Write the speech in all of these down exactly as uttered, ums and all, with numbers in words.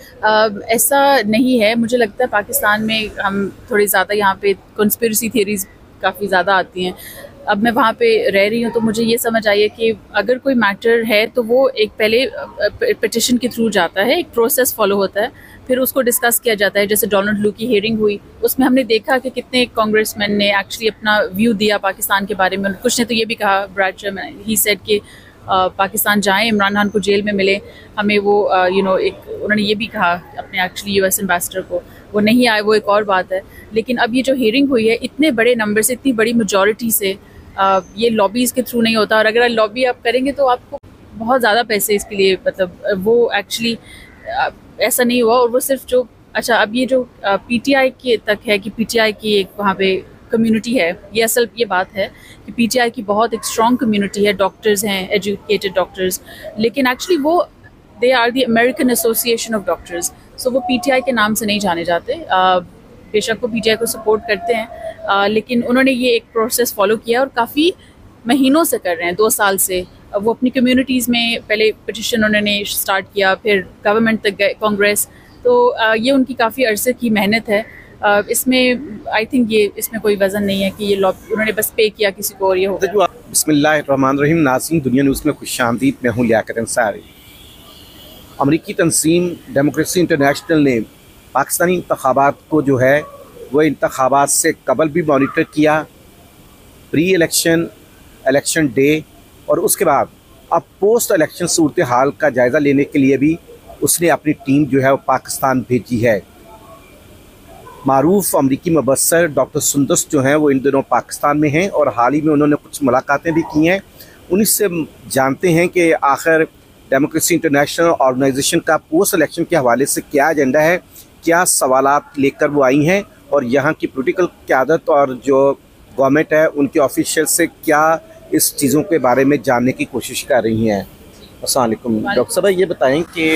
ऐसा नहीं है। मुझे लगता है पाकिस्तान में हम थोड़ी ज़्यादा यहाँ पे कंस्पिरेसी थियरीज काफ़ी ज़्यादा आती हैं। अब मैं वहाँ पे रह रही हूँ तो मुझे ये समझ आई है कि अगर कोई मैटर है तो वो एक पहले पिटिशन के थ्रू जाता है, एक प्रोसेस फॉलो होता है, फिर उसको डिस्कस किया जाता है। जैसे डोनाल्ड लू की हियरिंग हुई, उसमें हमने देखा कि कितने कांग्रेसमैन ने एक्चुअली अपना व्यू दिया पाकिस्तान के बारे में। कुछ ने तो ये भी कहा, ब्रैड शर्मन, ही सेड कि पाकिस्तान जाएं, इमरान खान को जेल में मिले, हमें वो यू नो एक उन्होंने ये भी कहा अपने एक्चुअली यूएस एम्बेसडर को, वो नहीं आए वो एक और बात है। लेकिन अब ये जो हियरिंग हुई है इतने बड़े नंबर से, इतनी बड़ी मेजॉरिटी से, Uh, ये लॉबीज़ के थ्रू नहीं होता। और अगर लॉबी आप करेंगे तो आपको बहुत ज़्यादा पैसे इसके लिए, मतलब वो एक्चुअली uh, ऐसा नहीं हुआ। और वो सिर्फ जो अच्छा अब ये जो पीटीआई uh, के तक है कि पीटीआई की एक वहाँ पे कम्युनिटी है, ये असल ये बात है कि पीटीआई की बहुत एक स्ट्रॉन्ग कम्युनिटी है, डॉक्टर्स हैं, एजुकेटेड डॉक्टर्स, लेकिन एक्चुअली वो they are the American association of doctors, so वो पीटीआई के नाम से नहीं जाने जाते। uh, बेशक वो पीटीआई को सपोर्ट करते हैं, आ, लेकिन उन्होंने ये एक प्रोसेस फॉलो किया और काफ़ी महीनों से कर रहे हैं, दो साल से। वो अपनी कम्युनिटीज़ में पहले पिटिशन उन्होंने स्टार्ट किया, फिर गवर्नमेंट तक गए, कांग्रेस, तो आ, ये उनकी काफ़ी अरसे की मेहनत है। आ, इसमें आई थिंक ये इसमें कोई वजन नहीं है कि ये लॉब उन्होंने बस पे किया किसी को और ये हो गया। बिस्मिल्लाहिर्रहमानिर्रहीम। नाज़रीन, दुनिया न्यूज़ में खुशामदीद। मैं हूँ लियाकत अंसारी। अमरीकी तंजीम डेमोक्रेसी इंटरनेशनल ने पाकिस्तानी इंतखाबात को जो है वह इंतखाबात से कबल भी मॉनिटर किया, प्री इलेक्शन, इलेक्शन डे, और उसके बाद अब पोस्ट इलेक्शन सूरत हाल का जायज़ा लेने के लिए भी उसने अपनी टीम जो है वो पाकिस्तान भेजी है। मारूफ अमरीकी मुबस्सर डॉक्टर सुंदस जो हैं वो इन दिनों पाकिस्तान में हैं और हाल ही में उन्होंने कुछ मुलाकातें भी की हैं। उनसे जानते हैं कि आखिर डेमोक्रेसी इंटरनेशनल ऑर्गेनाइजेशन का पोस्ट इलेक्शन के हवाले से क्या एजेंडा है, क्या सवालात लेकर वो आई हैं, और यहाँ की पॉलिटिकल क़यादत और जो गवर्नमेंट है उनके ऑफिशियल से क्या इस चीज़ों के बारे में जानने की कोशिश कर रही हैं। अस्सलाम वालेकुम डॉक्टर साहब, ये बताएं कि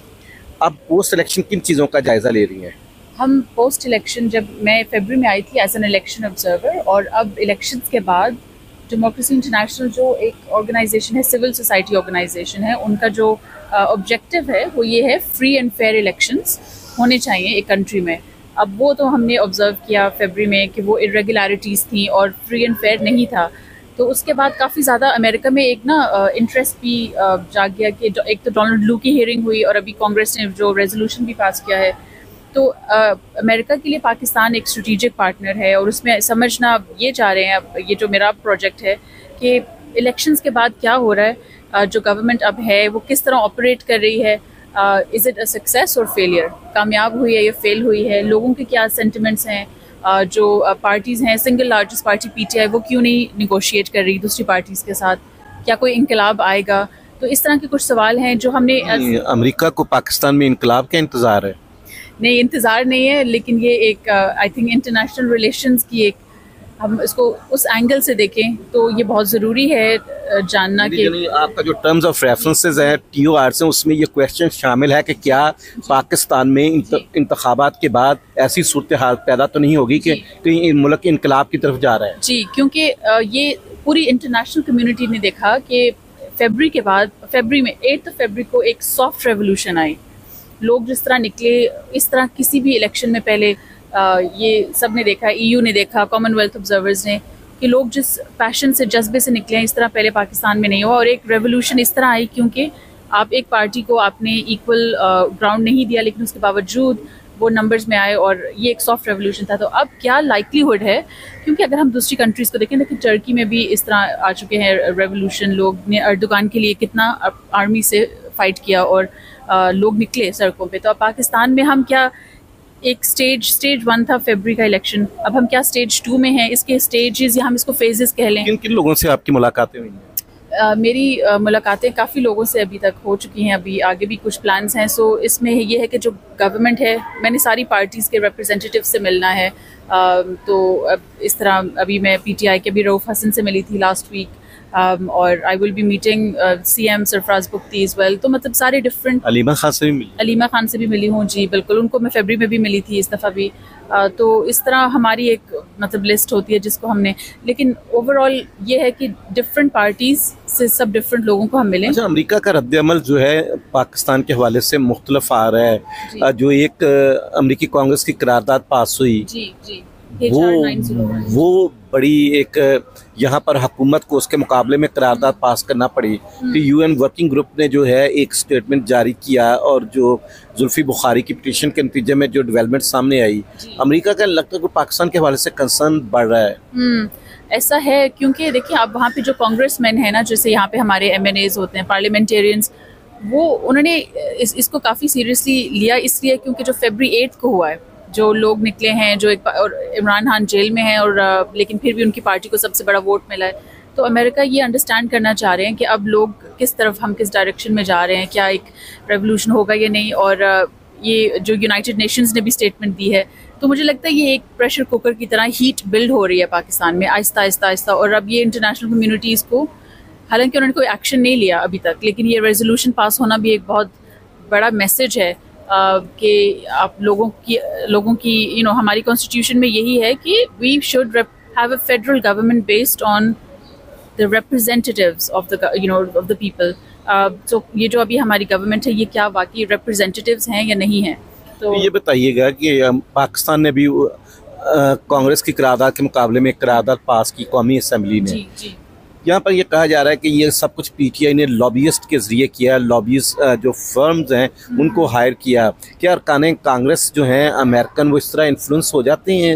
अब पोस्ट इलेक्शन किन चीज़ों का जायज़ा ले रही हैं? हम पोस्ट इलेक्शन, जब मैं फरवरी में आई थी एज एन इलेक्शन ऑब्जर्वर, और अब इलेक्शंस के बाद डेमोक्रेसी इंटरनेशनल जो एक ऑर्गेनाइजेशन है, सिविल सोसाइटी ऑर्गेनाइजेशन है, उनका जो ऑब्जेक्टिव uh, है वो ये है फ्री एंड फेयर इलेक्शंस होने चाहिए एक कंट्री में। अब वो तो हमने ऑब्ज़र्व किया फरवरी में कि वो इरेगुलरिटीज़ थी और फ्री एंड फेयर नहीं था। तो उसके बाद काफ़ी ज़्यादा अमेरिका में एक ना इंटरेस्ट भी uh, जाग गया कि एक तो डोनाल्ड लू की हियरिंग हुई और अभी कांग्रेस ने जो रेजोल्यूशन भी पास किया है। तो uh, अमेरिका के लिए पाकिस्तान एक स्ट्रेटेजिक पार्टनर है और उसमें समझना ये चाह रहे हैं, अब ये जो मेरा प्रोजेक्ट है कि इलेक्शंस के बाद क्या हो रहा है, uh, जो गवर्नमेंट अब है वो किस तरह ऑपरेट कर रही है, इज़ इट अ सक्सेस और फेलियर, कामयाब हुई है या फेल हुई है, लोगों के क्या सेंटिमेंट्स हैं, uh, जो पार्टीज़ uh, हैं, सिंगल लार्जेस्ट पार्टी पीटीआई वो क्यों नहीं निगोशिएट कर रही दूसरी पार्टीज़ के साथ, क्या कोई इनकलाब आएगा। तो इस तरह के कुछ सवाल हैं जो हमने। अमेरिका को पाकिस्तान में इनकलाब का इंतज़ार है? नहीं, इंतज़ार नहीं है, लेकिन ये एक आई थिंक इंटरनेशनल रिलेशंस की एक, हम इसको उस एंगल से देखें तो ये बहुत ज़रूरी है जानना कि आपका जो टर्म्स ऑफ रेफरेंसेस है टी ओ आर से, उसमें ये क्वेश्चन शामिल है कि क्या पाकिस्तान में इंतखाबात के बाद ऐसी सूरत हाल पैदा तो नहीं होगी कि कहीं मुल्क इनकलाब की तरफ जा रहा है? जी, क्योंकि ये पूरी इंटरनेशनल कम्युनिटी ने देखा कि फरवरी के बाद, फरवरी में एट्थ फरवरी को एक सॉफ्ट रेवोल्यूशन आई। लोग जिस तरह निकले, इस तरह किसी भी इलेक्शन में पहले आ, ये सब ने देखा, ईयू ने देखा, कॉमनवेल्थ ऑब्जर्वर्स ने, कि लोग जिस पैशन से, जज्बे से निकले हैं, इस तरह पहले पाकिस्तान में नहीं हुआ। और एक रेवोल्यूशन इस तरह आई क्योंकि आप एक पार्टी को आपने इक्वल ग्राउंड नहीं दिया, लेकिन उसके बावजूद वो नंबर्स में आए और ये एक सॉफ्ट रेवोल्यूशन था। तो अब क्या लाइकलीहुड है, क्योंकि अगर हम दूसरी कंट्रीज़ को देखें, देखिए टर्की में भी इस तरह आ चुके हैं रेवोल्यूशन, लोग ने अर्दोगान के लिए कितना आर्मी से फाइट किया और आ, लोग निकले सड़कों पे। तो अब पाकिस्तान में हम क्या, एक स्टेज स्टेज वन था फरवरी का इलेक्शन, अब हम क्या स्टेज टू में हैं, इसके स्टेजेस या हम इसको फेजेस कह लें। किन किन लोगों से आपकी मुलाकातें हुई हैं? Uh, मेरी uh, मुलाकातें काफ़ी लोगों से अभी तक हो चुकी हैं, अभी आगे भी कुछ प्लान्स हैं। सो so, इसमें ये है कि जो गवर्नमेंट है, मैंने सारी पार्टीज़ के रिप्रेजेंटेटिव से मिलना है। uh, तो अब इस तरह अभी मैं पीटीआई के भी रऊफ़ हसन से मिली थी लास्ट वीक, और I will be meeting C M Sarfaraz Bugti as well. तो मतलब सारे डिफरेंट, अलीमा खान से भी मिली अलीमा खान से भी मिली हूँ जी, बिल्कुल। उनको मैं फरवरी में भी मिली थी इस दफ़ा भी। uh, तो इस तरह हमारी एक मतलब लिस्ट होती है जिसको हमने, लेकिन ओवरऑल ये है कि डिफरेंट पार्टीज से सब डिफरेंट लोगों को हम मिले। अच्छा, अमेरिका का रद्द-ए-अमल जो है पाकिस्तान के हवाले से मुख्तलिफ आ रहा है। जो एक अमेरिकी कांग्रेस की करारदाद पास हुई जी जी वो वो बड़ी एक यहाँ पर हुकूमत को उसके मुकाबले में करारदाद पास करना पड़ी। फिर यूएन वर्किंग ग्रुप ने जो है एक स्टेटमेंट जारी किया और जो जुल्फी बुखारी की पिटीशन के नतीजे में जो डेवलपमेंट सामने आई, अमेरिका का लगता है कि पाकिस्तान के हवाले से कंसर्न बढ़ रहा है। ऐसा है क्योंकि देखिए अब वहाँ पे जो कांग्रेसमैन है ना, जैसे यहाँ पे हमारे एम एन एज होते हैं, पार्लियामेंटेरियंस, वो उन्होंने इस, इसको काफ़ी सीरियसली लिया इसलिए क्योंकि जो फरवरी एट को हुआ है, जो लोग निकले हैं, जो एक और इमरान खान जेल में है और लेकिन फिर भी उनकी पार्टी को सबसे बड़ा वोट मिला है। तो अमेरिका ये अंडरस्टैंड करना चाह रहे हैं कि अब लोग किस तरफ, हम किस डायरेक्शन में जा रहे हैं, क्या एक रेवोल्यूशन होगा या नहीं। और ये जो यूनाइटेड नेशंस ने भी स्टेटमेंट दी है, तो मुझे लगता है ये एक प्रेशर कुकर की तरह हीट बिल्ड हो रही है पाकिस्तान में आहिस्ता आहिस्ता आहिस्ता। और अब ये इंटरनेशनल कम्युनिटीज़ को, हालांकि उन्होंने कोई एक्शन नहीं लिया अभी तक, लेकिन ये रेजोल्यूशन पास होना भी एक बहुत बड़ा मैसेज है कि आप लोगों की लोगों की यू नो हमारी कॉन्स्टिट्यूशन में यही है कि we should have a federal government based on the representatives of the you know of the people. तो ये जो अभी हमारी गवर्नमेंट है, ये क्या वाकई रिप्रेजेंटेटिव्स हैं या नहीं हैं? तो ये बताइएगा कि पाकिस्तान ने भी कांग्रेस की करारदाद के मुकाबले में एक करारदाद पास की कौमी असम्बली ने। जी जी यहाँ पर ये कहा जा रहा है कि ये सब कुछ पीटीआई ने लॉबियस्ट के जरिए किया, लॉबियस्ट जो फर्म्स हैं उनको हायर किया। क्या अरकान कांग्रेस जो हैं अमेरिकन, वो इस तरह इन्फ्लुएंस हो जाते हैं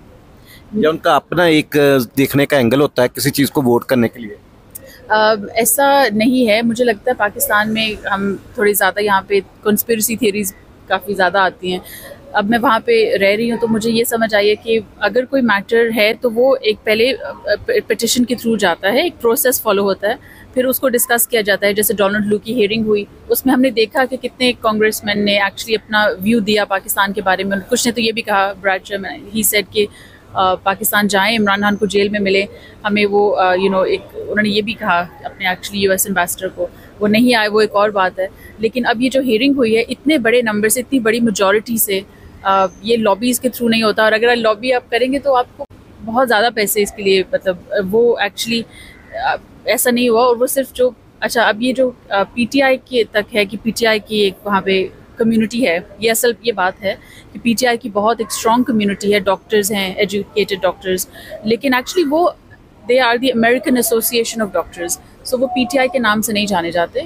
या उनका अपना एक देखने का एंगल होता है किसी चीज़ को वोट करने के लिए? Uh, ऐसा नहीं है। मुझे लगता है पाकिस्तान में हम थोड़ी ज़्यादा यहाँ पे कंस्पिरेसी थियरीज काफ़ी ज़्यादा आती हैं। अब मैं वहाँ पे रह रही हूँ तो मुझे ये समझ आई है कि अगर कोई मैटर है तो वो एक पहले पिटिशन के थ्रू जाता है, एक प्रोसेस फॉलो होता है, फिर उसको डिस्कस किया जाता है। जैसे डोनाल्ड लू की हियरिंग हुई, उसमें हमने देखा कि कितने कांग्रेसमैन ने एक्चुअली अपना व्यू दिया पाकिस्तान के बारे में। कुछ ने तो ये भी कहा, ब्रैड ही सेड कि Uh, पाकिस्तान जाएं, इमरान खान को जेल में मिले, हमें वो यू uh, नो एक उन्होंने ये भी कहा अपने एक्चुअली यूएस एम्बेसडर को, वो नहीं आए, वो एक और बात है। लेकिन अब ये जो हियरिंग हुई है इतने बड़े नंबर से, इतनी बड़ी मेजॉरिटी से, uh, ये लॉबीज़ के थ्रू नहीं होता। और अगर लॉबी आप करेंगे तो आपको बहुत ज़्यादा पैसे इसके लिए, मतलब वो एक्चुअली uh, ऐसा नहीं हुआ। और वो सिर्फ जो अच्छा अब ये जो पीटीआई के तक है कि पीटीआई की एक वहाँ पे कम्युनिटी है, ये असल ये बात है कि पीटीआई की बहुत एक स्ट्रॉन्ग कम्युनिटी है, डॉक्टर्स हैं, एजुकेटेड डॉक्टर्स, लेकिन एक्चुअली वो they are the American association of doctors, so वो पीटीआई के नाम से नहीं जाने जाते।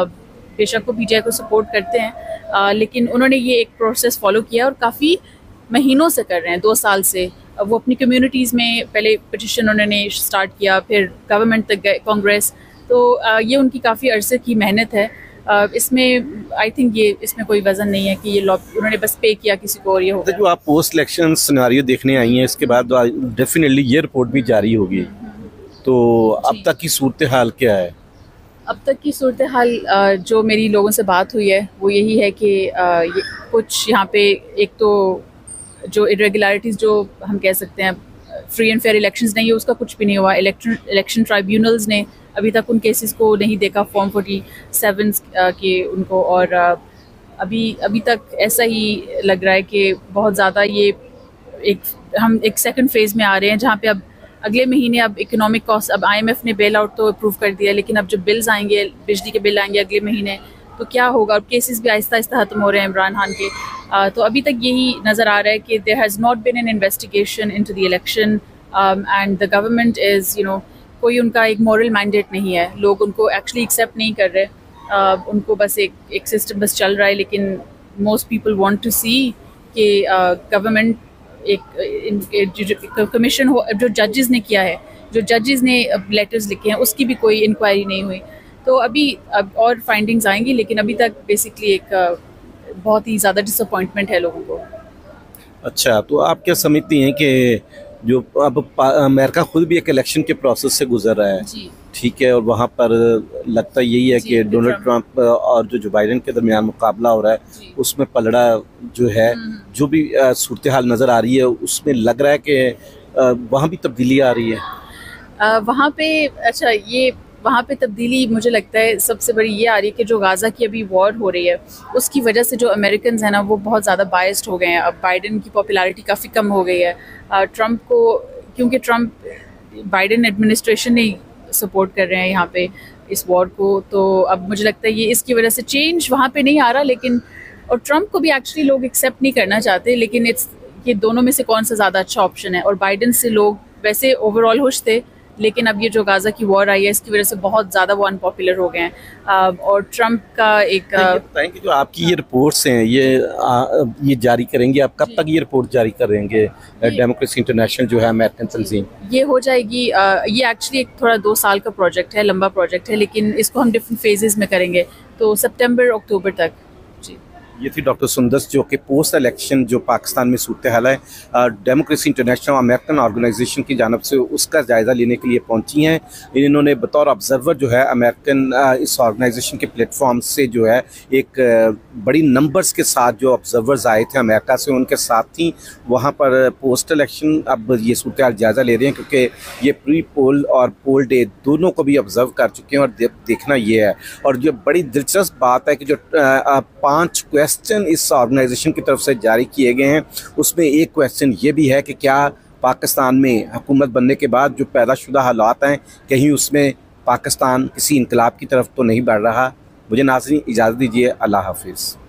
बेशक वो पीटीआई को सपोर्ट करते हैं, आ, लेकिन उन्होंने ये एक प्रोसेस फॉलो किया और काफ़ी महीनों से कर रहे हैं, दो साल से। वो अपनी कम्युनिटीज़ में पहले पिटिशन उन्होंने स्टार्ट किया, फिर गवर्नमेंट तक गए, कांग्रेस। तो आ, ये उनकी काफ़ी अरसे की मेहनत है। Uh, इसमें आई थिंक ये इसमें कोई वजन नहीं है कि ये लॉब उन्होंने बस पे किया किसी को और ये होगा। जो आप पोस्ट इलेक्शन सिनेरियो देखने आई हैं, इसके बाद डेफिनेटली ये रिपोर्ट भी जारी होगी, तो अब तक की सूरत हाल क्या है? अब तक की सूरत हाल जो मेरी लोगों से बात हुई है वो यही है कि ये कुछ यहाँ पे एक तो जो इरेगुलरिटीज़ जो हम कह सकते हैं फ्री एंड फेयर इलेक्शंस नहीं है, उसका कुछ भी नहीं हुआ। इलेक्शन इलेक्शन ट्राइब्यूनल्स ने अभी तक उन केसेस को नहीं देखा, फॉर्म फोर्टी सेवन के उनको, और अभी अभी तक ऐसा ही लग रहा है कि बहुत ज़्यादा ये एक हम एक सेकंड फेज़ में आ रहे हैं जहाँ पे अब अगले महीने अब इकोनॉमिक कॉस्ट, अब आईएमएफ ने बेल आउट तो अप्रूव कर दिया, लेकिन अब जब बिल्स आएंगे, बिजली के बिल आएंगे अगले महीने, तो क्या होगा? अब केसेस भी आहिस्ता आहिस्ता ख़त्म हो रहे हैं इमरान खान के। आ, तो अभी तक यही नज़र आ रहा है कि there has not been an investigation into the election and the government is you know कोई उनका एक मॉरल मैंडेट नहीं है, लोग उनको एक्चुअली एक्सेप्ट नहीं कर रहे। uh, उनको बस एक एक सिस्टम बस चल रहा है, लेकिन most people want to see कि गवर्नमेंट एक कमीशन हो। जो जजेस ने किया है, जो जजेस ने लेटर्स लिखे हैं, उसकी भी कोई इंक्वायरी नहीं हुई। तो अभी अब और फाइंडिंग्स आएंगी, लेकिन अभी तक बेसिकली एक uh, बहुत ही ज़्यादा डिसअपॉइंटमेंट है लोगों को। अच्छा, तो आप क्या समझती हैं कि जो अब अमेरिका खुद भी एक इलेक्शन के प्रोसेस से गुजर रहा है, ठीक है, और वहाँ पर लगता यही है कि डोनाल्ड ट्रंप और जो जो बाइडेन के दरमियान मुकाबला हो रहा है, उसमें पलड़ा जो है, जो भी सूरत हाल नज़र आ रही है, उसमें लग रहा है कि वहाँ भी तब्दीली आ रही है। आ, वहाँ पे अच्छा ये वहाँ पे तब्दीली मुझे लगता है सबसे बड़ी ये आ रही है कि जो गाज़ा की अभी वॉर हो रही है उसकी वजह से जो अमेरिकन हैं ना वो बहुत ज़्यादा बायस्ड हो गए हैं। अब बाइडन की पॉपुलैरिटी काफ़ी कम हो गई है ट्रंप को, क्योंकि ट्रंप बाइडन एडमिनिस्ट्रेशन ने सपोर्ट कर रहे हैं यहाँ पे इस वॉर को। तो अब मुझे लगता है ये इसकी वजह से चेंज वहाँ पे नहीं आ रहा, लेकिन और ट्रंप को भी एक्चुअली लोग एक्सेप्ट नहीं करना चाहते, लेकिन इट्स ये दोनों में से कौन सा ज़्यादा अच्छा ऑप्शन है। और बाइडन से लोग वैसे ओवरऑल खुश थे, लेकिन अब ये जो गाज़ा की वॉर आई है इसकी वजह से बहुत ज़्यादा वो अनपॉपुलर हो गए हैं। और ट्रंप का एक बताएं कि जो आपकी ये रिपोर्ट्स हैं ये आ, ये जारी करेंगे आप कब तक ये रिपोर्ट जारी करेंगे? डेमोक्रेसी इंटरनेशनल जो है अमेरिकन तंजीम, ये हो जाएगी आ, ये एक्चुअली एक थोड़ा दो साल का प्रोजेक्ट है, लंबा प्रोजेक्ट है, लेकिन इसको हम डिफरेंट फेजेस में करेंगे, तो सितंबर अक्टूबर तक। जी, ये थी डॉक्टर सुंदस जो कि पोस्ट इलेक्शन जो पाकिस्तान में सूरत हाल है डेमोक्रेसी इंटरनेशनल अमेरिकन ऑर्गेनाइजेशन की जानब से उसका जायज़ा लेने के लिए पहुंची हैं। इन्होंने बतौर ऑब्जर्वर जो है अमेरिकन इस ऑर्गेनाइजेशन के प्लेटफॉर्म से जो है एक बड़ी नंबर्स के साथ जो ऑब्जर्वर्स आए थे अमेरिका से, उनके साथ ही वहाँ पर पोस्ट इलेक्शन अब ये सूरत हाल जायज़ा ले रहे हैं, क्योंकि ये प्री पोल और पोल डे दोनों को भी ऑब्जर्व कर चुके हैं। और दे, देखना ये है, और जो बड़ी दिलचस्प बात है कि जो पाँच क्वेश्चन इस ऑर्गेनाइजेशन की तरफ से जारी किए गए हैं उसमें एक क्वेश्चन ये भी है कि क्या पाकिस्तान में हुकूमत बनने के बाद जो पैदाशुदा हालात हैं कहीं उसमें पाकिस्तान किसी इनकलाब की तरफ तो नहीं बढ़ रहा। मुझे नाज़रीन इजाज़त दीजिए, अल्लाह हाफिज़।